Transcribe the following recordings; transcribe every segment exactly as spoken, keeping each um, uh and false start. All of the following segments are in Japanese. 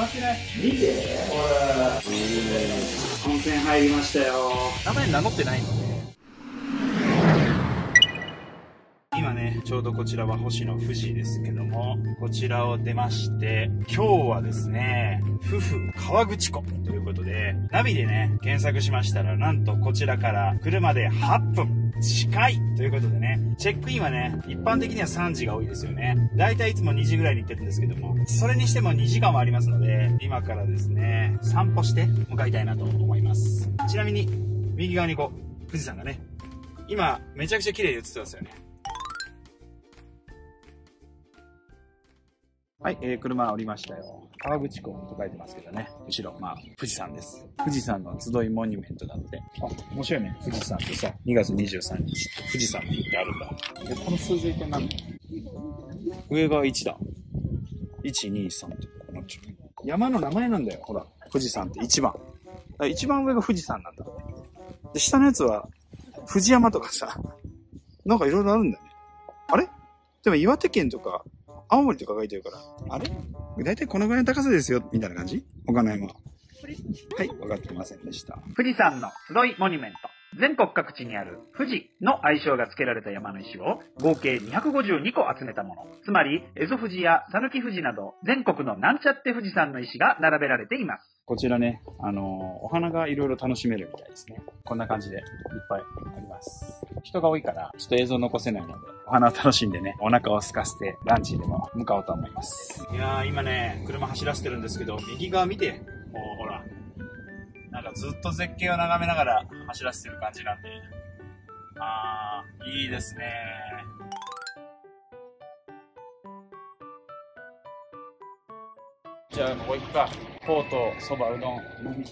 ってない？見て、ほら。温泉入りましたよ。名前名乗ってないのね。今ね、ちょうどこちらは星野富士ですけども、こちらを出まして、今日はですね、夫婦河口湖ということで、ナビでね、検索しましたら、なんとこちらから車ではっぷん。近いということでね、チェックインはね、一般的にはさんじが多いですよね。だいたいいつもにじぐらいに行ってるんですけども、それにしてもにじかんはありますので、今からですね、散歩して向かいたいなと思います。ちなみに、右側にこう、富士山がね、今、めちゃくちゃ綺麗に映ってますよね。はい、えー、車降りましたよ。河口湖と書いてますけどね。後ろ、まあ、富士山です。富士山の集いモニュメントだって。あ、面白いね。富士山ってさ、にがつにじゅうさんにちって富士山って言ってあるんだ。で、この数字って何？上がいちだ。いち、に、さんってこうなっちゃう。山の名前なんだよ。ほら、富士山っていちばん。だから一番上が富士山なんだ。で、下のやつは、富士山とかさ、なんかいろいろあるんだね。あれ？でも岩手県とか、青森とか書いてるから。あれ？だいたいこのぐらいの高さですよ、みたいな感じ？他の山は。はい、分かってませんでした。富士山の集いモニュメント。全国各地にある富士の愛称が付けられた山の石を合計にひゃくごじゅうにこ集めたもの。つまり、蝦夷富士や讃岐富士など全国のなんちゃって富士山の石が並べられています。こちらね、あのー、お花がいろいろ楽しめるみたいですね。こんな感じでいっぱいあります。人が多いから、ちょっと映像残せないので、お花を楽しんでね、お腹を空かせてランチでも向かおうと思います。いやー、今ね、車走らせてるんですけど、右側見て、もうほら、なんかずっと絶景を眺めながら走らせてる感じなんで、あー、いいですね。じゃあ、ここ行くか。フォーとそば、うどん、飲みして。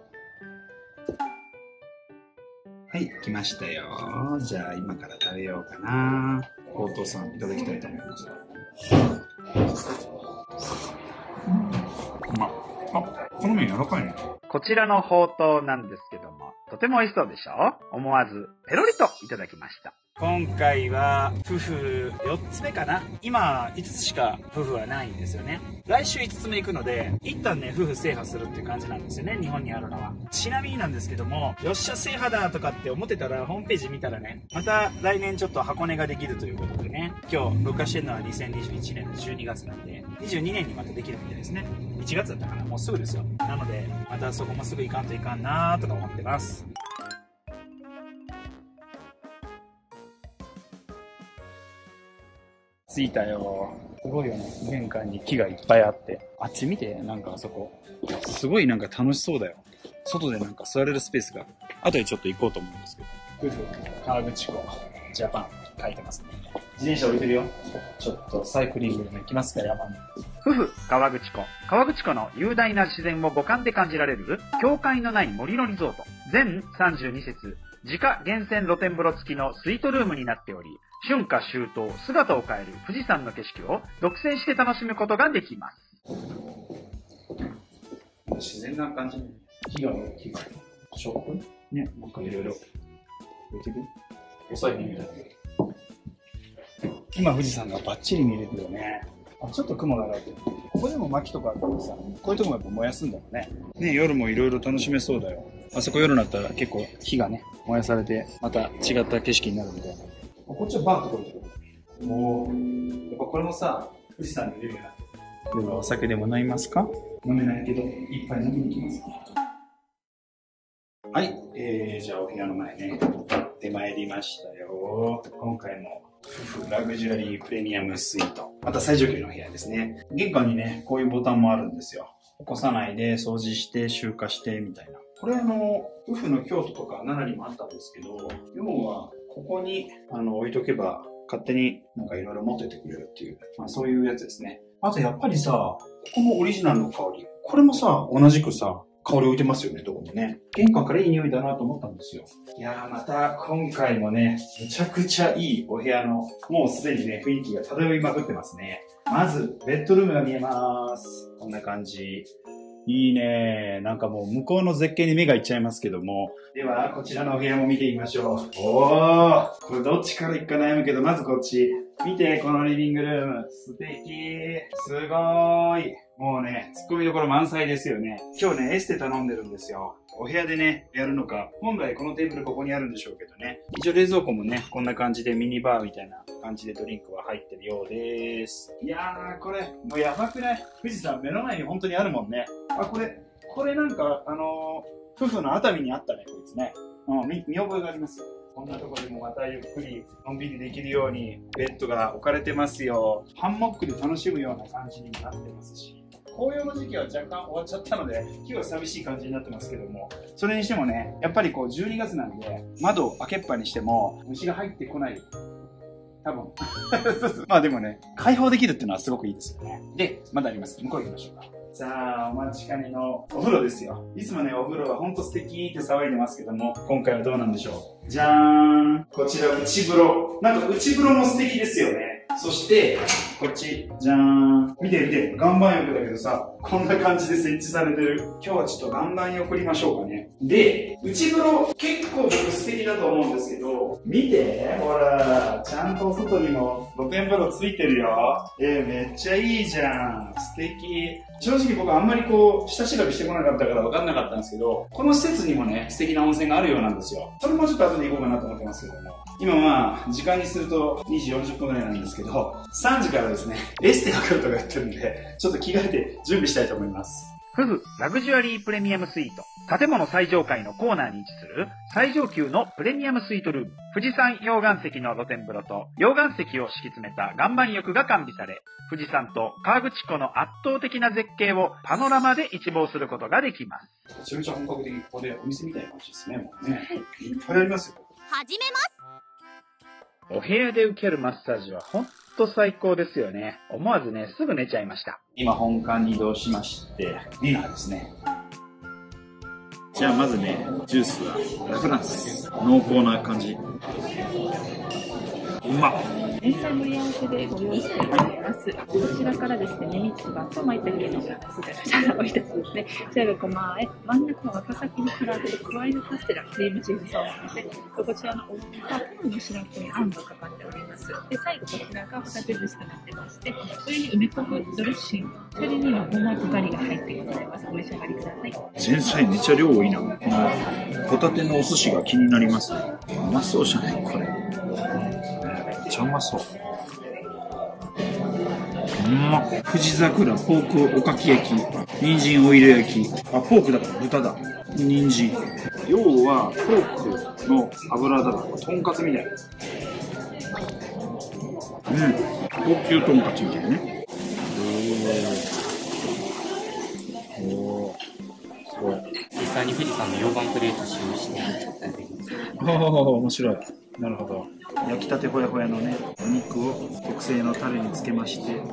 はい、来ましたよ。じゃあ、今から食べようかな。フォーとさんいただきたいと思います。うまっ。あ、この麺柔らかいね。こちらのほうとうなんですけども、とても美味しそうでしょ？思わずペロリといただきました。今回は夫婦よっつめかな。今いつつしか夫婦はないんですよね。来週いつつめ行くので、一旦ね夫婦制覇するっていう感じなんですよね、日本にあるのは。ちなみになんですけども、よっしゃ制覇だとかって思ってたらホームページ見たらね、また来年ちょっと箱根ができるということでね、今日録画してるのはにせんにじゅういちねんのじゅうにがつなんで、にじゅうにねんにまたできるみたいですね。いちがつだったかな、もうすぐですよ。なのでまたそこもすぐ行かんといかんなーとか思ってます。着いたよ。すごいよね。玄関に木がいっぱいあって。あっち見て、なんかあそこ。すごいなんか楽しそうだよ。外でなんか座れるスペースがある。後でちょっと行こうと思うんですけど。夫婦河口湖ジャパン書いてますね。自転車置いてるよ。ちょっとサイクリングでも行きますか、山に。夫婦河口湖。河口湖の雄大な自然を五感で感じられる境界のない森のリゾート。全さんじゅうにせつ、自家源泉露天風呂付きのスイートルームになっており、春夏秋冬姿を変える富士山の景色を独占して楽しむことができます。自然な感じ。木が大きい。ショップね、なんかいろいろ置いてくる。遅いね、みたいな。今富士山がバッチリ見れてるよね。あ、ちょっと雲が上がってる。ここでも薪とかあるからさ、こういうとこもやっぱ燃やすんだろうね。ね、夜もいろいろ楽しめそうだよ。あそこ夜になったら結構火がね、燃やされて、また違った景色になるんで。こっちはバーとか置いてる。もう、やっぱこれもさ、富士山に見れるようになってる。ではお酒でも飲みますか？飲めないけど、一杯飲みに行きますか？はい、えー、じゃあお部屋の前ね、出参りましたよ。今回も夫婦ラグジュアリープレミアムスイート。また最上級の部屋ですね。玄関にね、こういうボタンもあるんですよ。起こさないで掃除して集荷してみたいな。これあの、夫婦の京都とか奈良にもあったんですけど、要はここにあの置いとけば勝手になんかいろいろ持っててくれるっていう、まあ、そういうやつですね。あとやっぱりさ、ここもオリジナルの香り。これもさ、同じくさ、香り置いてますよね、どこもね。玄関からいい匂いだなと思ったんですよ。いやー、また今回もね、めちゃくちゃいいお部屋の、もうすでにね、雰囲気が漂いまくってますね。まず、ベッドルームが見えます。こんな感じ。いいねー。なんかもう向こうの絶景に目がいっちゃいますけども。では、こちらのお部屋も見てみましょう。おー、これどっちから行くか悩むけど、まずこっち。見て、このリビングルーム。素敵。すごーい。もうね、 ツッコミどころ満載ですよね。今日ね、エステ頼んでるんですよ。お部屋でね、やるのか。本来このテーブルここにあるんでしょうけどね。一応冷蔵庫もね、こんな感じでミニバーみたいな感じでドリンクは入ってるようです。いやー、これ、もうやばくない？富士山目の前に本当にあるもんね。あ、これ、これなんか、あのー、夫婦の熱海にあったね、こいつね。うん、見、見覚えがありますよ。こんなとこでもまたゆっくり、のんびりできるように、ベッドが置かれてますよ。ハンモックで楽しむような感じにもなってますし。紅葉の時期は若干終わっちゃったので、今日は寂しい感じになってますけども、それにしてもね、やっぱりこうじゅうにがつなんで、窓を開けっぱにしても、虫が入ってこない。多分。まあでもね、開放できるっていうのはすごくいいですよね。で、まだあります。向こう行きましょうか。さあ、お待ちかねのお風呂ですよ。いつもね、お風呂はほんと素敵って騒いでますけども、今回はどうなんでしょう。じゃーん。こちら内風呂。なんか内風呂も素敵ですよね。そして、こっち、じゃーん。見て見て、岩盤浴だけどさ、こんな感じで設置されてる。今日はちょっと岩盤浴りましょうかね。で、内風呂結構僕素敵だと思うんですけど、見て、ほら、ちゃんとお外にも露天風呂ついてるよ。えー、めっちゃいいじゃん。素敵。正直僕あんまりこう、下調べしてこなかったから分かんなかったんですけど、この施設にもね、素敵な温泉があるようなんですよ。それもちょっと後で行こうかなと思ってますけども。今まあ、時間にするとにじよんじゅっぷんぐらいなんですけど、さんじからですね、エステが来るとか言ってるんで、ちょっと着替えて準備したいと思います。 フグラグジュアリープレミアムスイート。建物最上階のコーナーに位置する最上級のプレミアムスイートルーム。富士山溶岩石の露天風呂と溶岩石を敷き詰めた岩盤浴が完備され、富士山と河口湖の圧倒的な絶景をパノラマで一望することができます。 めちゃめちゃ本格的にここでお店みたいな感じですね、もうね。いっぱいありますよ。 始めます。 お部屋で受けるマッサージはほんと最高ですよね。思わずね、すぐ寝ちゃいました。 今本館に移動しまして、ディナーですね。じゃあまずね、ジュースはラフランス。濃厚な感じ。うまっ。 前菜盛り合わせでご用意しております。こちらからですね、ミニチバと舞茸の姿をいたしますね。こちらがごまあえ、真ん中はワカサギの唐揚げと加えるカステラ、クリームチーズソースですね。こちらのお肉はパンのシラップにあんがかかっております。で、最後こちらがホタテ節となってまして、上に梅昆布ドレッシング、それにはごまとガリが入ってございます。お召し上がりください。 前菜めっちゃ量多いな。このホタテのお寿司が気になります。うまそうじゃないこれ。めっちゃうまそう。うまっ。富士桜ポークおかき焼き、人参オイル焼き。あ、ポークだから豚だ。人参。要はポークの油だから、とんかつみたいな。うん。高級とんかつみたいなね。おー。おー。すごい。 実際に富士山の溶岩プレート使用してやったりできます。 ああ、面白い。なるほど。焼きたてほやほやのね、お肉を特製のタレにつけまして、うん、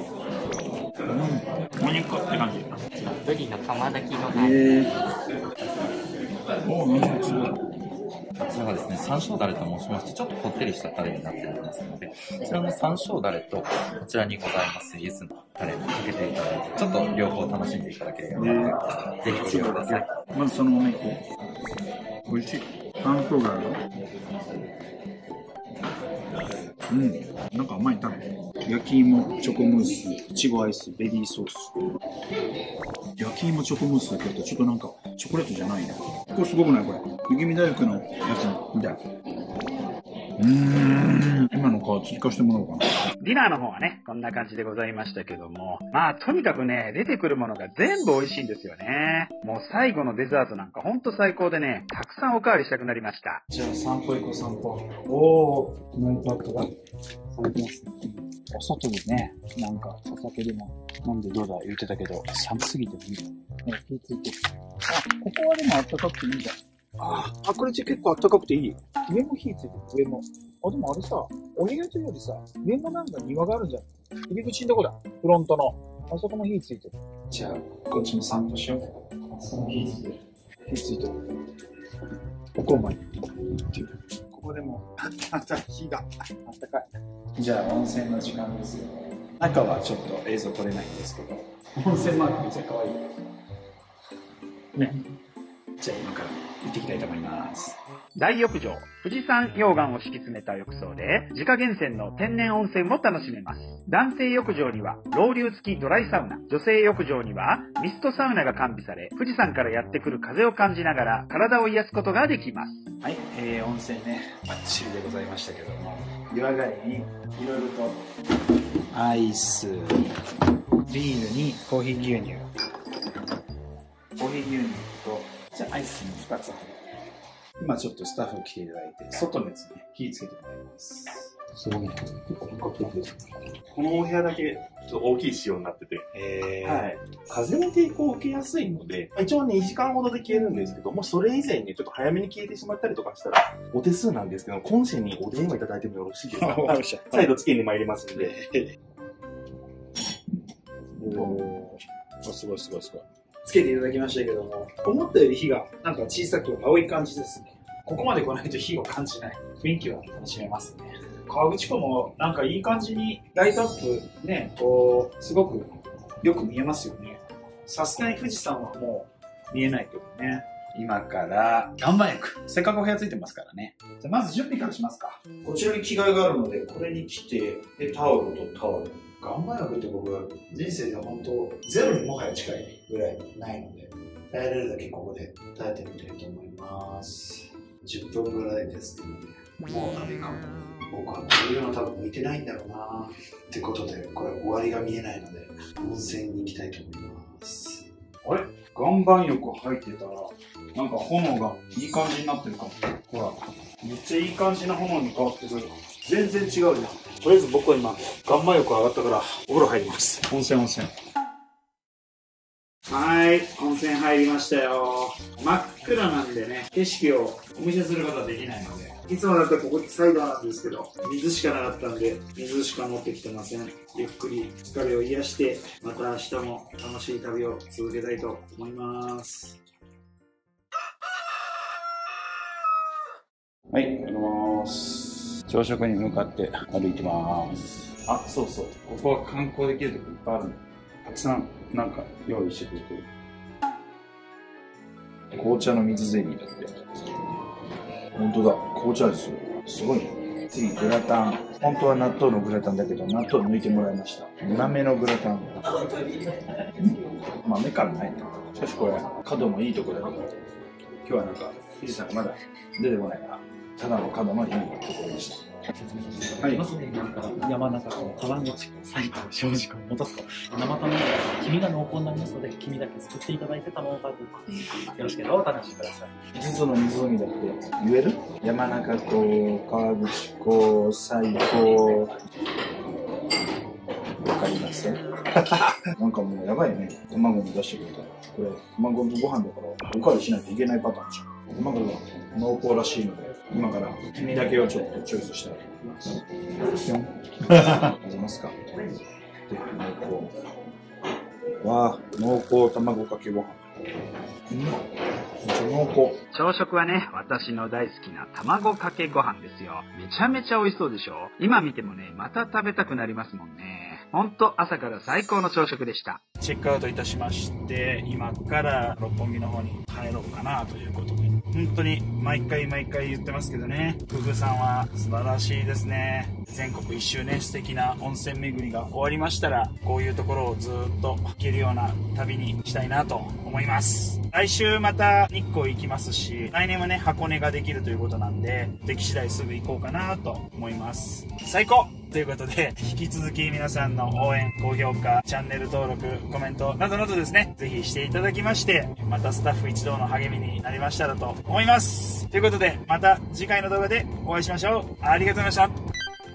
お肉って感じ。 ブリの釜炊きのへえー。おー、なんかすごい。 こちらがですね、山椒だれと申しまして、ちょっとこってりしたタレになっておりますので、こちらの山椒だれと、こちらにございます柚子のタレをかけていただいて、ちょっと両方楽しんでいただければと思います。ぜひご利用ください。 まずそのお肉。美味しい。パン粉がある。うん、なんか甘いタレ。焼き芋、チョコムース、いちごアイス、ベリーソース。焼き芋、チョコムースだけど、ちょっとなんか、チョコレートじゃないね。これすごくないこれ。雪見大福のやつみたい。うーん、今の顔追加してもらおうかな。 ディナーの方はね、こんな感じでございましたけども、まあ、とにかくね、出てくるものが全部美味しいんですよね。もう最後のデザートなんかほんと最高でね、たくさんおかわりしたくなりました。 じゃあ散歩行こう散歩。おー、ナイトアップがされてますね。お外でね、なんかお酒でも飲んでどうだ言ってたけど、寒すぎてもいい。ね、火ついてる。あ、ここはでもあったかくていいんだ。ああ、これ結構あったかくていい。上も火ついてる、上も。あ、でもあれさ、お部屋というよりさ、上もなんか庭があるじゃん。入り口のとこだ。フロントの。あそこも火ついてる。じゃあ、こっちも散歩しよう。その火ついてる。火ついてる。ここまで行ってる。ここでも、また火が。あったかい。じゃあ、温泉の時間ですよ。中はちょっと映像撮れないんですけど、温泉マークめっちゃ可愛い。ね。じゃあ今から行ってきたいと思います。 大浴場、富士山溶岩を敷き詰めた浴槽で、自家源泉の天然温泉も楽しめます。男性浴場には、ロウリュ付きドライサウナ、女性浴場には、ミストサウナが完備され、富士山からやってくる風を感じながら、体を癒すことができます。 はい、えー、温泉ね、バッチリでございましたけども、湯上がりにいろいろとアイス、ビールにコーヒー牛乳、コーヒー牛乳と、じゃあアイスにふたつ入って、今ちょっとスタッフに来ていただいて、外のやつね、火つけてもらいます。 すごいね。結構本格的ですね。このお部屋だけちょっと大きい仕様になってて、 えー、 はい。風の抵抗を受けやすいので、一応にじかんほどで消えるんですけど、もしそれ以前にちょっと早めに消えてしまったりとかしたら、お手数なんですけど、今週にお電話いただいてもよろしいですか？再度付けに参りますんで。 おー、すごいすごいすごい。つけていただきましたけども、思ったより火がなんか小さく青い感じですね。ここまで来ないと火を感じない。雰囲気は楽しめますね。河口湖もなんかいい感じにライトアップね、こう、すごくよく見えますよね。さすがに富士山はもう見えないけどね。今から岩盤浴。せっかくお部屋ついてますからね。じゃあまず準備からしますか。こちらに着替えがあるので、これに着て、で、タオルとタオル。岩盤浴って僕は人生で本当ゼロにもはや近いぐらいないので、耐えれるだけここで耐えてみたいと思います。じゅっぷんぐらいですけどね。もうダメかも。僕はこういうの多分向いてないんだろうなってことで、これ終わりが見えないので、温泉に行きたいと思います。あれ？岩盤浴入ってたら、なんか炎がいい感じになってるかも。ほら、めっちゃいい感じな炎に変わってくる。全然違うじゃん。とりあえず僕は今、岩盤浴上がったから、お風呂入ります。温泉温泉。はい、温泉入りましたよ。真っ暗なんでね、景色をお見せすることはできないので。いつもだったらここサイドなんですけど、水しかなかったんで、水しか持ってきてません。ゆっくり疲れを癒して、また明日も楽しい旅を続けたいと思います。はい、ありがとうございます。朝食に向かって歩いてます。あ、そうそう。ここは観光できるとこいっぱいあるの。たくさんなんか用意してくれてる。紅茶の水ゼリーだって。本当だ、紅茶ですよ。すごいね。次、グラタン。本当は納豆のグラタンだけど、納豆抜いてもらいました。豆のグラタン。豆感ないね。しかしこれ、角もいいとこだけど、今日はなんか、富士山がまだ出てこないから、ただの角のいいところでした。はい。 山中湖、川口湖、埼玉、正直湖、本栖湖、生卵で黄身が濃厚になりますので、黄身だけ作っていただいて卵を食べて、よろしければお楽しみください。 いつつの湖だって言える？山中湖、川口湖、西湖。わかりません。なんかもうやばいね。卵も出してくれた。これ、卵とご飯だから、おかわりしないといけないパターンじゃん。卵が濃厚らしいので、今から黄身だけをちょっとチョイスしたいと思います。混ぜますか。で、濃厚。わあ、濃厚卵かけご飯。うん、めっちゃ濃厚。 朝食はね、私の大好きな卵かけご飯ですよ。めちゃめちゃ美味しそうでしょ？今見てもね、また食べたくなりますもんね。ほんと朝から最高の朝食でした。チェックアウトいたしまして、今から六本木の方に帰ろうかなということで。本当に毎回毎回言ってますけどね、工夫さんは素晴らしいですね。全国一周ね、素敵な温泉巡りが終わりましたら、こういうところをずっと行けるような旅にしたいなと思います。来週また日光行きますし、来年はね、箱根ができるということなんで、でき次第すぐ行こうかなと思います。最高ということで、引き続き皆さんの応援、高評価、チャンネル登録、コメントなどなどですね、ぜひしていただきまして、またスタッフ一同の励みになりましたらと思います。ということで、また次回の動画でお会いしましょう。ありがとうございました。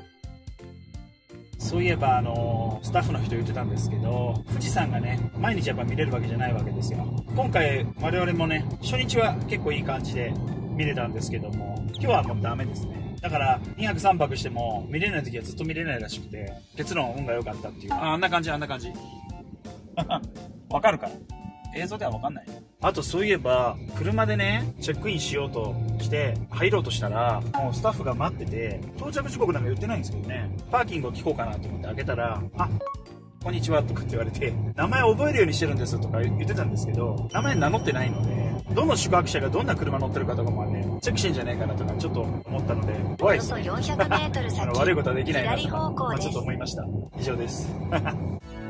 そういえば、あのー、スタッフの人言ってたんですけど、富士山がね、毎日やっぱ見れるわけじゃないわけですよ。今回、我々もね、初日は結構いい感じで見れたんですけども、今日はもうダメですね。だからにはくさんぱくしても見れない時はずっと見れないらしくて、結論運が良かったっていう。あ、あんな感じあんな感じわかるかな、映像ではわかんない。あとそういえば車でねチェックインしようとして入ろうとしたら、もうスタッフが待ってて、到着時刻なんか言ってないんですけどね、パーキングを聞こうかなと思って開けたら、あ、こんにちはとかって言われて、名前覚えるようにしてるんですとか言ってたんですけど、名前名乗ってないので、 どの宿泊者がどんな車乗ってるかとかもね、チェックしてんじゃねえかなとかちょっと思ったので、怖いですね。あの悪いことはできないなとか、まあ、ちょっと思いました。以上です。